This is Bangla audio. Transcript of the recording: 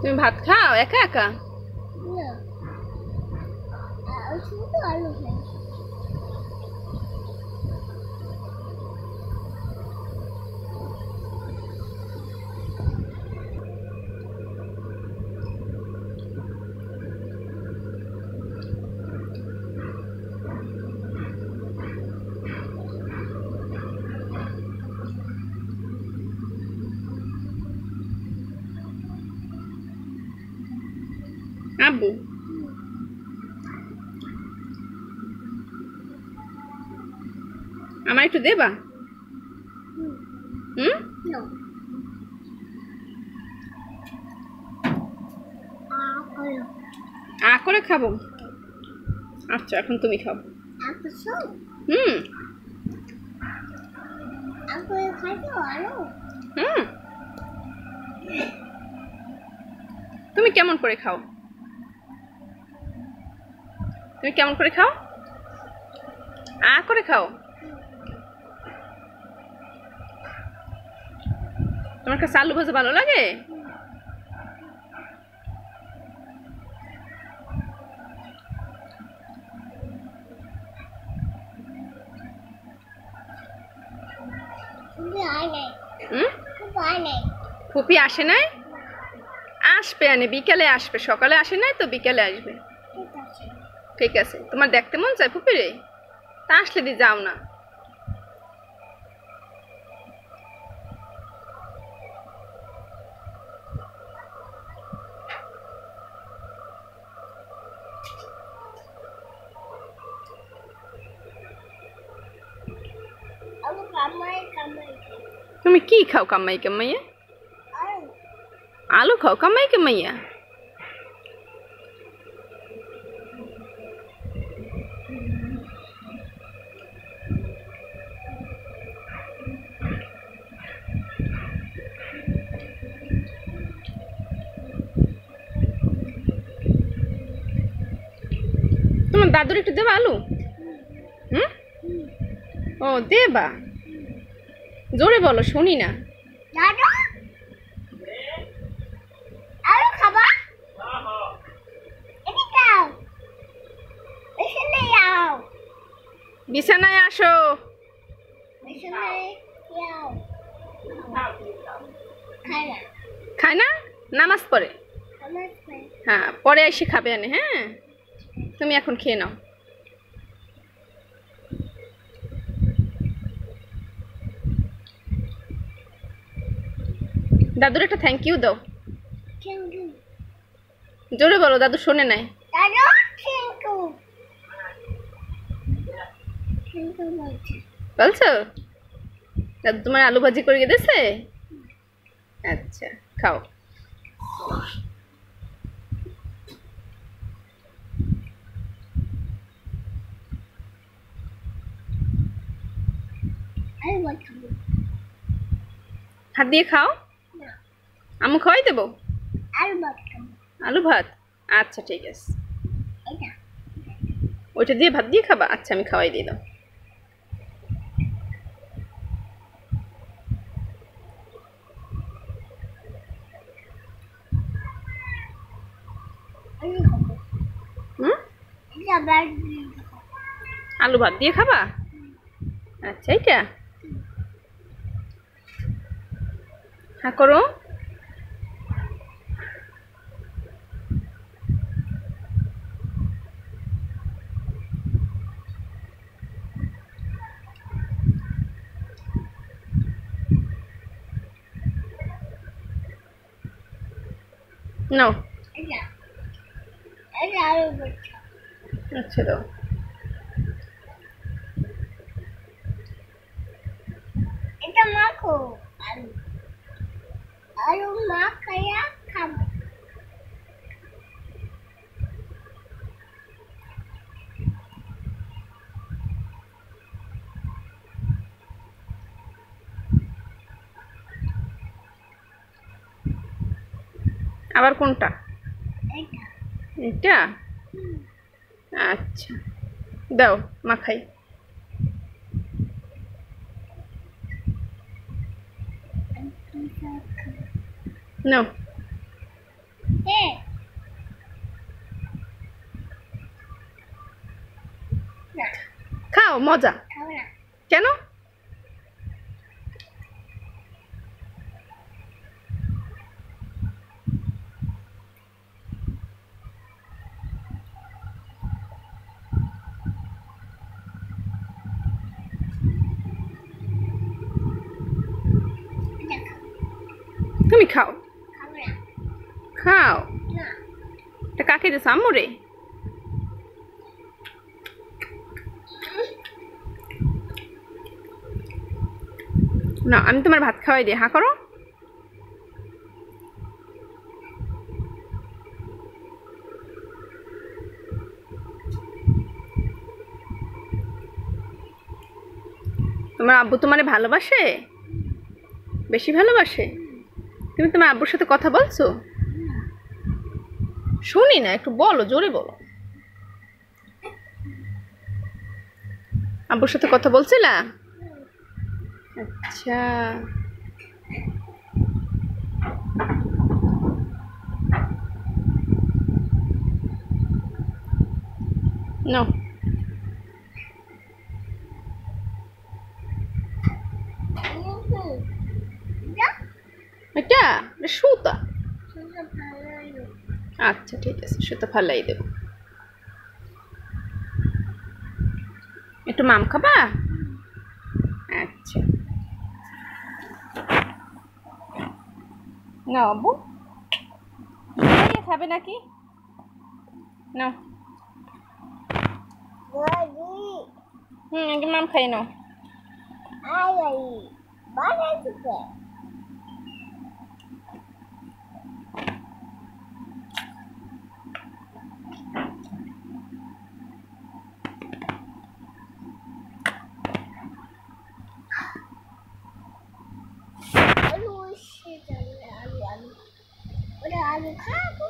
তুমি ভাত খাও একা একা? না, শুধু আলু খাই। আব্বু আমার একটু দেবা? হুম No. আ করে খাবো? আচ্ছা এখন তুমি খাও। Aku sup. হুম Aku খাইতে আলু। হুম তুমি কেমন করে খাও? তুমি কেমন করে খাও? আ করে খাও? তোমার কাছে আলু ভাজা ভালো লাগে? Hindi ay nay. হুম Ay nay. ফুপি আসে নাই? আসবে, আনে বিকেলে আসবে, সকালে আসে নাই তো বিকেলে আসবে। ঠিক আছে। ঠিক আছে, তোমার দেখতে মন চায় ফুপি রে? তা আসলে দি যাও না। Aku kamay. তুমি কি খাও কামাই কামাইয়া? Alu. আলু খাও কামাই কামাইয়া? তোমার দাদুর একটু দেবা আলু? হুম ও দেবা, জোরে বলো শুনি না। দাদু? আলু খাবা? এদিকে আও। এখানে আও। বিছানায় আসো। এখানে আও। খাই না। খায় না? নামাজ পড়ে? আমার খাই। হ্যাঁ পরে এসে খাবে আনে। হ্যাঁ তুমি এখন খেয়ে নাও। দাদুর একটা থ্যাংক ইউ দাও। Thank you. জোরে বলো, দাদু শোনে নাই। দাদু থ্যাংক ইউ। থ্যাংক ইউ বলছি। বলছো? দাদু তোমার আলু ভাজি করে দিয়েছে? আচ্ছা খাও। আলু ভাত খাবো। হাত দিয়ে খাও। না, আমি খাওয়াই দেবো। আলু ভাত খাবো। আলু ভাত? আচ্ছা ঠিক আছে। এটা। ওইটা দিয়ে ভাত দিয়ে খাবা? আচ্ছা আমি খাওয়াই দিয়ে দাও। আলু খাবো। হুম এটা ভাত দিয়ে খাবো। আলু ভাত দিয়ে খাবা? আচ্ছা এইটা হ্যাঁ করো। নাও। এটা। এটা আলু ভাত খাবো। আচ্ছা দাও। এটা মাখো। আলু। আলু মাখাইয়া খাবো। আবার কোনটা? এটা। এটা? আচ্ছা দাও মাখাই। নাও। খাও মজা। খাবো না। কেন? এটা খাও। তুমি খাও। খাবো না। খাও। না। এটা কাকে দিস? আম্মুরে? না, আমি তোমার ভাত খাওয়াই দিই। হা করো। তোমার আব্বু তোমারে ভালোবাসে? বেশি ভালোবাসে? তুমি তোমার আব্বুর সাথে কথা বলছো? শুনি না, একটু বলো, জোরে বলো। আব্বুর সাথে কথা বলছিলা? আচ্ছা। নাও। এটা সুতা। আচ্ছা ঠিক আছে, সুতা ফালাই দেব। একটু মাম খাবা? আচ্ছা নাও আব্বু। খাবে নাকি? নাও। আগে মাম খাই নাও। আলু খাবো।